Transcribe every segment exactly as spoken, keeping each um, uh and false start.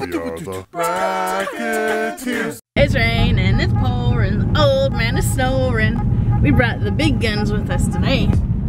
We are the Bracketeers. It's raining, it's pouring, the old man is snoring. We brought the big guns with us today.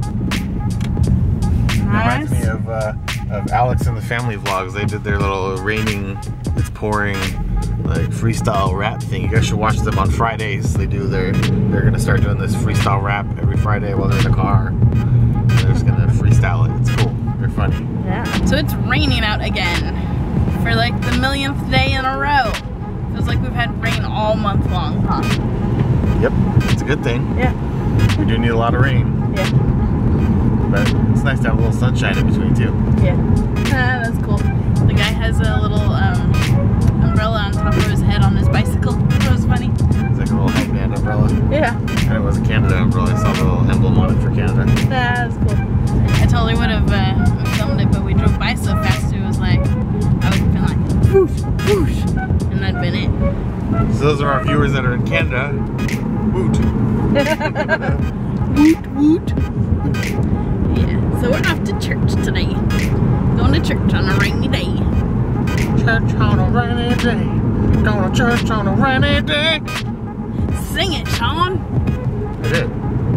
Reminds me of, uh, of Alex and the Family Vlogs. They did their little raining, it's pouring, like freestyle rap thing. You guys should watch them on Fridays. They do their, they're gonna start doing this freestyle rap every Friday while they're in the car. They're just gonna freestyle it. It's cool. They're funny. Yeah. So it's raining out again for like the millionth day in a row. Feels like we've had rain all month long, huh? Yep, it's a good thing. Yeah. We do need a lot of rain. Yeah. But it's nice to have a little sunshine in between too. Yeah. Ah, that's cool. The guy has a little um, umbrella on top of his head on his bicycle. That was funny. It's like a little headband umbrella. Yeah. And it was a Canada umbrella. I saw the little emblem on it for Canada. Ah, that's cool. I totally would have uh, filmed it, but we drove by so fast it was like, I would have been like, whoosh, whoosh, and that'd been it. So those are our viewers that are in Canada. Woot. Woot, woot. Yeah, so we're off to church today. Going to church on a rainy day. Church on a rainy day. Going to church on a rainy day. Sing it, Sean. I did.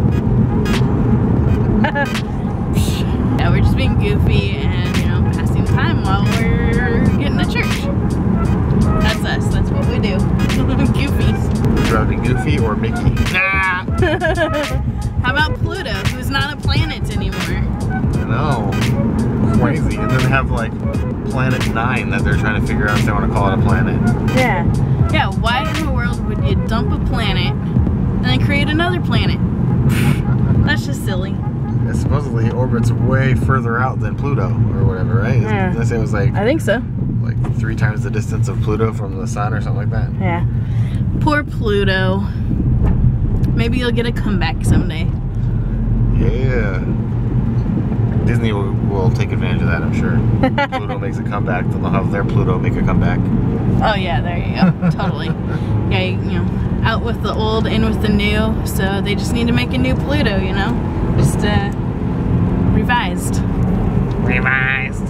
Yeah, we're just being goofy and, you know, passing time while we're getting to church. That's us. That's what we do. Goofies. Would you rather be Goofy or Mickey? Nah. How about Pluto, who's not a planet anymore? I know. Crazy. And then they have like Planet Nine that they're trying to figure out if they want to call it a planet. Yeah. Yeah, why in the world would you dump a planet and then create another planet? That's just silly. It supposedly orbits way further out than Pluto or whatever, right? Yeah. Did I say it was like I think so. like three times the distance of Pluto from the sun or something like that? Yeah. Poor Pluto. Maybe you'll get a comeback someday. Yeah. Disney will, will take advantage of that, I'm sure. Pluto makes a comeback, then they'll have their Pluto make a comeback. Oh yeah, there you go. Totally. Yeah, you, you know, out with the old, in with the new. So they just need to make a new Pluto, you know? Just uh, revised. Revised.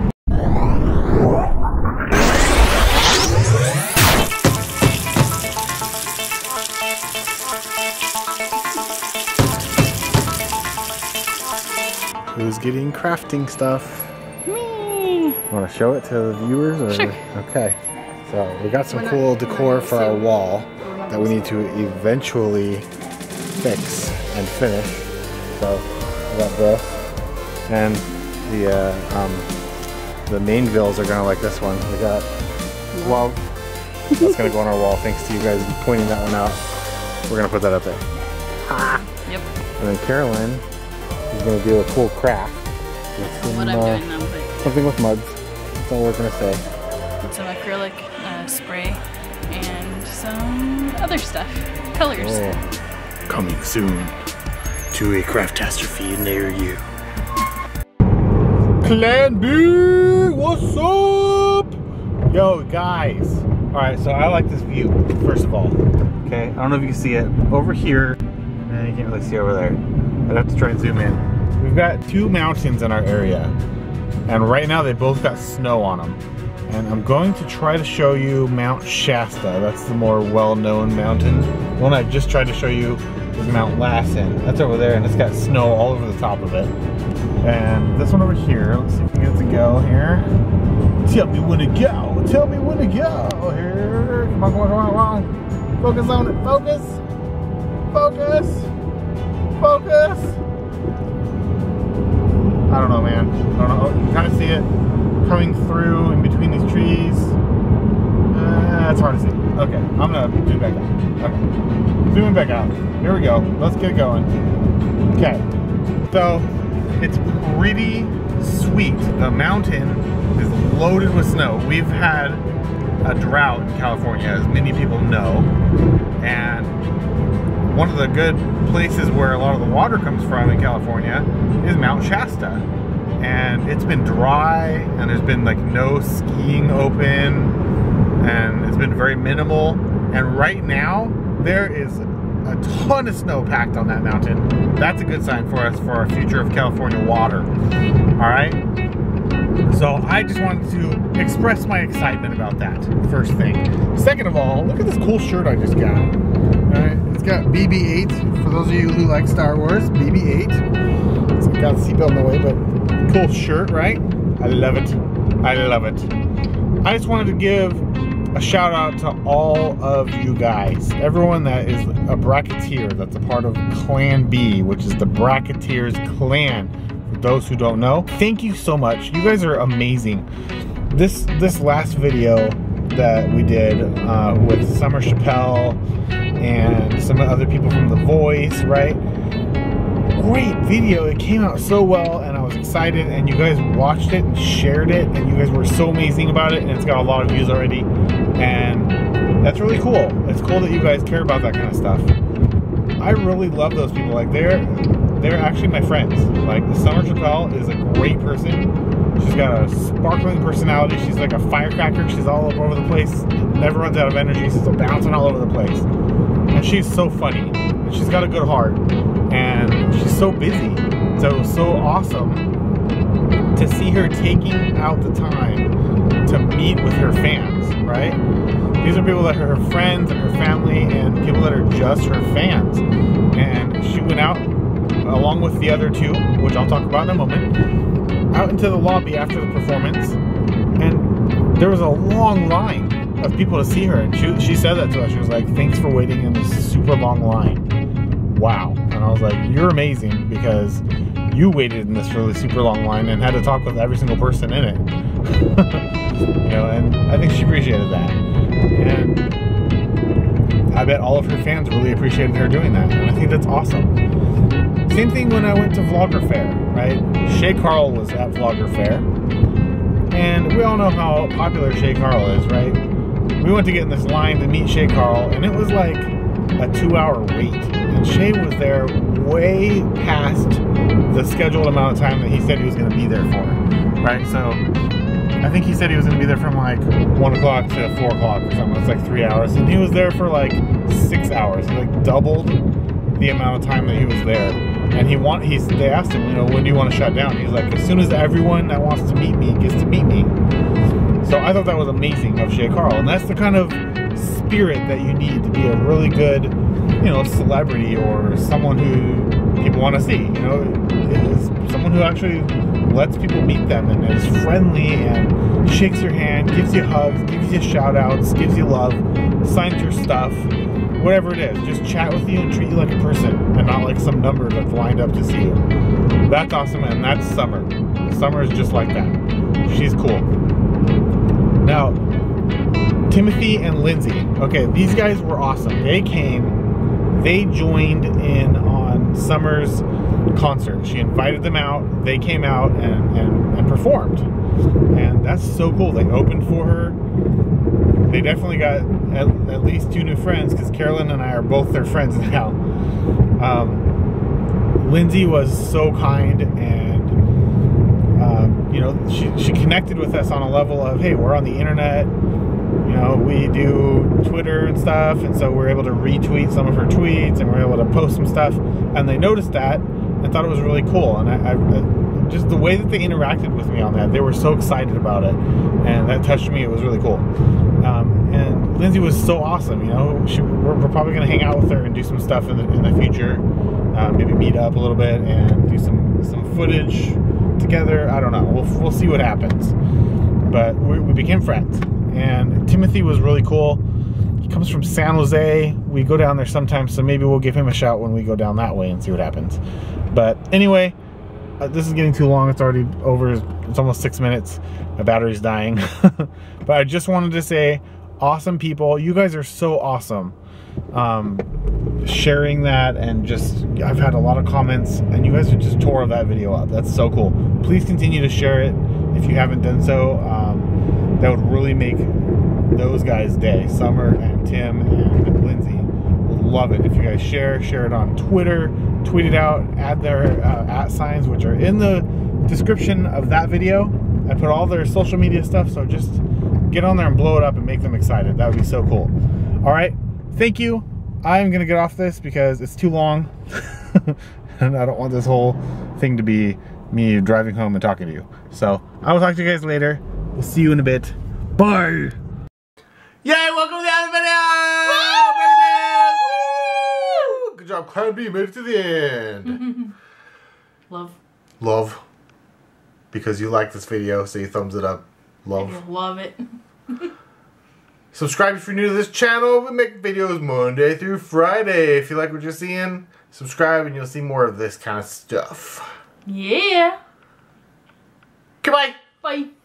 Who's getting crafting stuff? Me. Want to show it to the viewers? Or? Sure. Okay. So we got some cool decor for our wall that we need to eventually fix and finish. So we got this, and the uh, um, the Mainvilles are gonna like this one. We got well, that's gonna go on our wall. Thanks to you guys pointing that one out. We're gonna put that up there. Ah. Yep. And then Carolyn is gonna do a cool craft. With some, What I'm uh, doing now, but something with muds. That's all we're gonna say. some acrylic uh, spray and some other stuff, colors. Oh. Coming soon to a Craftastrophe near you. Plan B, what's up? Yo, guys. All right, so I like this view, first of all. Okay, I don't know if you can see it. Over here, and you can't really see over there. I'd have to try and zoom in. We've got two mountains in our area, and right now they both got snow on them. And I'm going to try to show you Mount Shasta. That's the more well-known mountain. The one I just tried to show you is Mount Lassen. That's over there, and it's got snow all over the top of it. And this one over here, let's see if we can get it to go here. Tell me when to go. Tell me when to go here. Come on, come on, come on, come on. Focus on it. Focus. Focus. Focus. I don't know, man. I don't know. Oh, you can kind of see it coming through in between these trees. Uh, it's hard to see. Okay, I'm gonna zoom back out. Okay, zooming back out. Here we go. Let's get going. Okay, so it's pretty sweet. The mountain is loaded with snow. We've had a drought in California, as many people know, and one of the good places where a lot of the water comes from in California is Mount Shasta. And it's been dry, and there's been like no skiing open, and it's been very minimal. And right now, there is a ton of snow packed on that mountain. That's a good sign for us for our future of California water. All right? So I just wanted to express my excitement about that, first thing. Second of all, look at this cool shirt I just got. Alright, it's got B B eight, for those of you who like Star Wars, B B eight. It's got the seatbelt in the way, but cool shirt, right? I love it. I love it. I just wanted to give a shout out to all of you guys. Everyone that is a bracketeer, that's a part of Clan B, which is the Bracketeers clan. For those who don't know, thank you so much. You guys are amazing. This this last video that we did uh, with Summer Chappelle and some other people from The Voice, right? Great video. It came out so well and I was excited, and you guys watched it and shared it, and you guys were so amazing about it, and it's got a lot of views already, and that's really cool. It's cool that you guys care about that kind of stuff. I really love those people. Like, they're they're actually my friends. Like, Summer Chappelle is a great person. She's got a sparkling personality. She's like a firecracker. She's all over the place, never runs out of energy. She's bouncing all over the place, and she's so funny, and she's got a good heart, and she's so busy. So it was so awesome to see her taking out the time to meet with her fans, right? These are people that are her friends and her family and people that are just her fans. And she went out along with the other two, which I'll talk about in a moment, out into the lobby after the performance, and there was a long line of people to see her, and she, she said that to us. She was like, thanks for waiting in this super long line. Wow. And I was like, you're amazing, because you waited in this really super long line and had to talk with every single person in it. You know, and I think she appreciated that. And I bet all of her fans really appreciated her doing that, and I think that's awesome. Same thing when I went to Vlogger Fair, right? Shay Carl was at Vlogger Fair, and we all know how popular Shay Carl is, right? We went to get in this line to meet Shay Carl, and it was like a two hour wait, and Shay was there way past the scheduled amount of time that he said he was going to be there for, right? So I think he said he was going to be there from like one o'clock to four o'clock or something. It's like three hours, and he was there for like six hours. He like doubled the amount of time that he was there. And he want he's they asked him, you know, when do you want to shut down? He's like, as soon as everyone that wants to meet me gets to meet me. So I thought that was amazing of Shay Carl, and that's the kind of spirit that you need to be a really good, you know, celebrity or someone who people want to see. You know, is someone who actually lets people meet them and is friendly and shakes your hand, gives you hugs, gives you shout outs, gives you love, signs your stuff. Whatever it is, just chat with you and treat you like a person and not like some number that's lined up to see you. That's awesome, and that's Summer. Summer is just like that. She's cool. Now, Timothy and Lindsay. Okay, these guys were awesome. They came, they joined in on Summer's concert. She invited them out. They came out and, and, and performed. And that's so cool. They opened for her. They definitely got at, at least two new friends, because Carolyn and I are both their friends now. Um, Lindsay was so kind, and um, you know, she, she connected with us on a level of, hey, we're on the internet, you know, we do Twitter and stuff, and so we're able to retweet some of her tweets, and we're able to post some stuff, and they noticed that and thought it was really cool. And I, I just the way that they interacted with me on that, they were so excited about it, and that touched me. It was really cool. Um, and Lindsay was so awesome. You know, she, we're, we're probably going to hang out with her and do some stuff in the, in the future. Uh, maybe meet up a little bit and do some some footage together. I don't know. We'll we'll see what happens. But we, we became friends. And Timothy was really cool. He comes from San Jose. We go down there sometimes, so maybe we'll give him a shout when we go down that way and see what happens. But anyway, uh, this is getting too long. It's already over. It's almost six minutes. My battery's dying. But I just wanted to say, awesome people. You guys are so awesome. Um, sharing that, and just, I've had a lot of comments, and you guys are just tore that video up. That's so cool. Please continue to share it if you haven't done so. Um, that would really make those guys' day. Summer and Tim and Lindsay would love it if you guys share. Share it on Twitter, tweet it out, add their uh, at signs, which are in the description of that video. I put all their social media stuff, so just get on there and blow it up and make them excited. That would be so cool. All right, thank you. I'm gonna get off this because it's too long and I don't want this whole thing to be me driving home and talking to you. So I will talk to you guys later. We'll see you in a bit. Bye. Yay! Welcome to the end of the video. Woo! Good job, Cloud B. Made it to the end. Love. Love. Because you like this video, so you thumbs it up. Love. I love it. Subscribe if you're new to this channel. We make videos Monday through Friday. If you like what you're seeing, subscribe and you'll see more of this kind of stuff. Yeah. Goodbye. Bye.